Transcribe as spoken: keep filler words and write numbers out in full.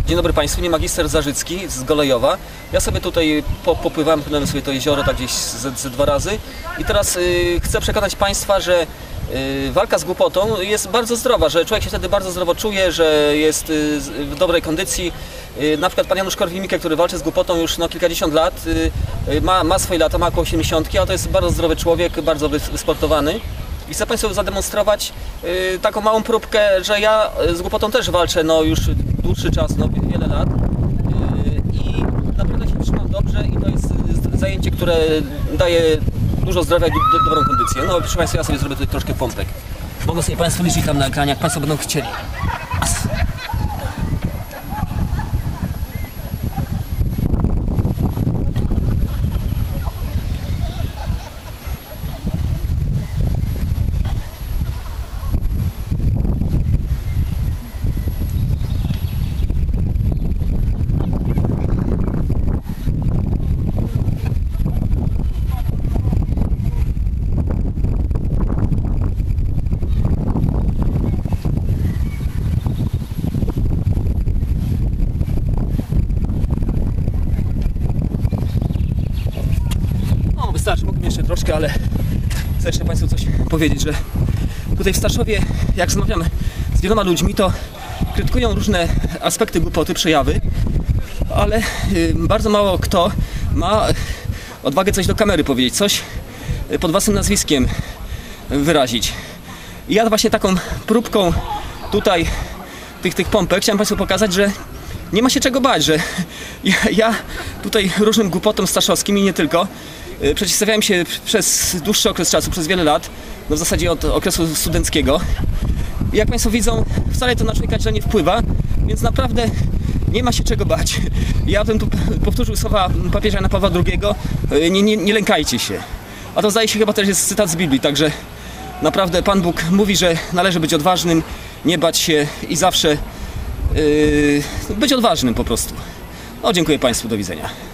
Dzień dobry Państwu, nie magister Zarzycki z Golejowa. Ja sobie tutaj po, popływałem, płynąłem sobie to jezioro tak gdzieś ze, ze dwa razy i teraz y, chcę przekonać Państwa, że y, walka z głupotą jest bardzo zdrowa, że człowiek się wtedy bardzo zdrowo czuje, że jest y, w dobrej kondycji. Y, na przykład pan Janusz Korwin-Mikke, który walczy z głupotą już no, kilkadziesiąt lat, y, y, ma, ma swoje lata, ma około osiemdziesiątki, a to jest bardzo zdrowy człowiek, bardzo wysportowany. I chcę Państwu zademonstrować y, taką małą próbkę, że ja z głupotą też walczę no, już dłuższy czas, no, wiele lat. Yy, I naprawdę się trzymam dobrze i to jest zajęcie, które daje dużo zdrowia i do, dobrą kondycję. No proszę Państwa, ja sobie zrobię tutaj troszkę pompek. Mogą sobie Państwo liczyć tam na ekranie, jak Państwo będą chcieli. Wystarczy, mógłbym jeszcze troszkę, ale chcę jeszcze Państwu coś powiedzieć, że tutaj w Starszowie, jak rozmawiamy z wieloma ludźmi, to krytykują różne aspekty głupoty, przejawy, ale bardzo mało kto ma odwagę coś do kamery powiedzieć, coś pod własnym nazwiskiem wyrazić. I ja właśnie taką próbką tutaj tych, tych pompek chciałem Państwu pokazać, że nie ma się czego bać, że ja, ja tutaj różnym głupotom staszowskim i nie tylko przeciwstawiałem się przez dłuższy okres czasu, przez wiele lat, no w zasadzie od okresu studenckiego. I jak Państwo widzą, wcale to na człowieka źle nie wpływa, więc naprawdę nie ma się czego bać. Ja bym tu powtórzył słowa papieża Jana Pawła drugiego, nie, nie, nie lękajcie się. A to zdaje się chyba też jest cytat z Biblii, także naprawdę Pan Bóg mówi, że należy być odważnym, nie bać się i zawsze yy, być odważnym po prostu. No, dziękuję Państwu, do widzenia.